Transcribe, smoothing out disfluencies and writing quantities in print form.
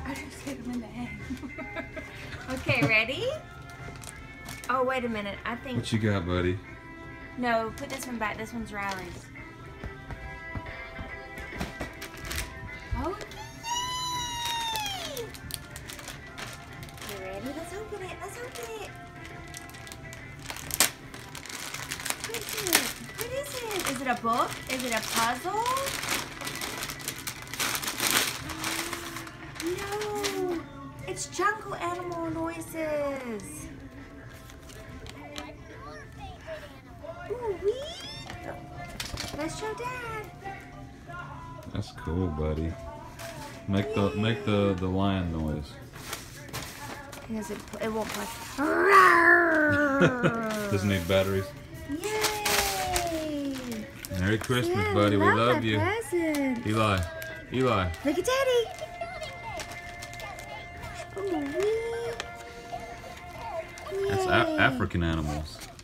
I just hit him in the head. Okay, ready? Oh, wait a minute. I think... What you got, buddy? No, put this one back. This one's Riley's. Oh, yay! You ready? Let's open it. Let's open it. What is it? What is it? Is it a book? Is it a puzzle? No. It's jungle animal noises. Ooh, wee. Let's show Dad. That's cool, buddy. Make the lion noise. It won't play. Doesn't need batteries. Yay! Merry Christmas, Yeah, buddy. We love that you. Present. Eli. Look at Daddy. Ooh, wee. That's Yay. African animals.